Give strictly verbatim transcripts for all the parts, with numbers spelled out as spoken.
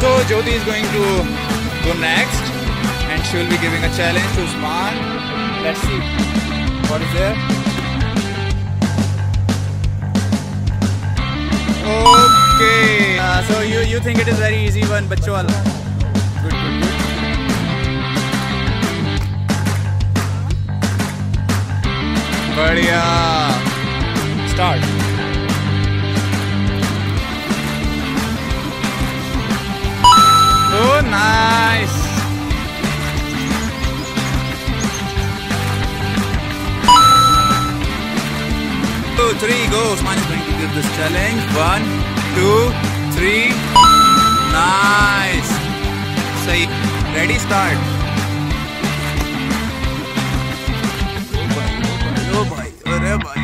So Jyoti is going to go next and she will be giving a challenge to Usman. Let's see what is there. Okay, uh, so you you think it is very easy one, bachcho wala. Good, good, good. Badhiya. Start. Oh, nice. Two, three, go. Usman is going to give this challenge. One, two, three. Nice. Say, ready, start. Oh boy, oh boy.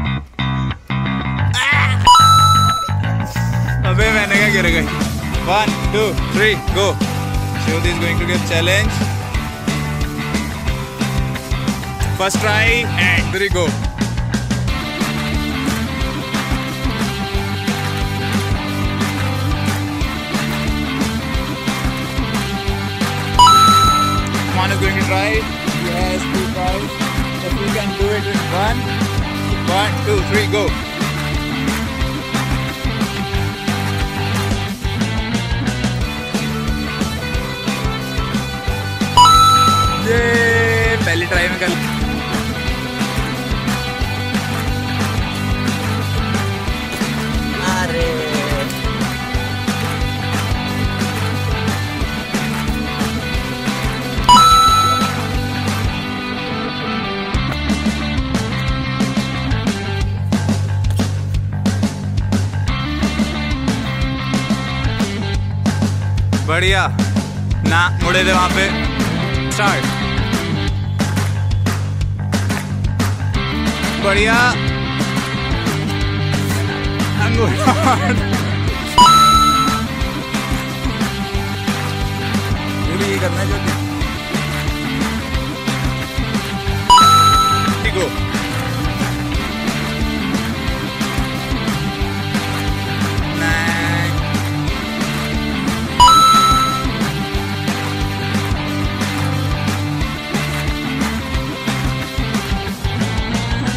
अबे मैंने क्या गिर गई. One, two, three, go. Jyoti is going to give challenge. First try and three, go. Usman is going to try. He has two tries. If he can do it in one, one, two, three, go. ये पहली try में कर. अरे बढ़िया ना मुड़े थे वहां पे. स्टार्ट. बढ़िया. अंगूठा ये भी ये करना है जो ठीक हो.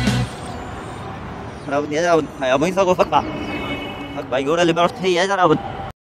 여러분 여러분 여러분 서고 섞어 섞어 이거를 리버스 해야 여러분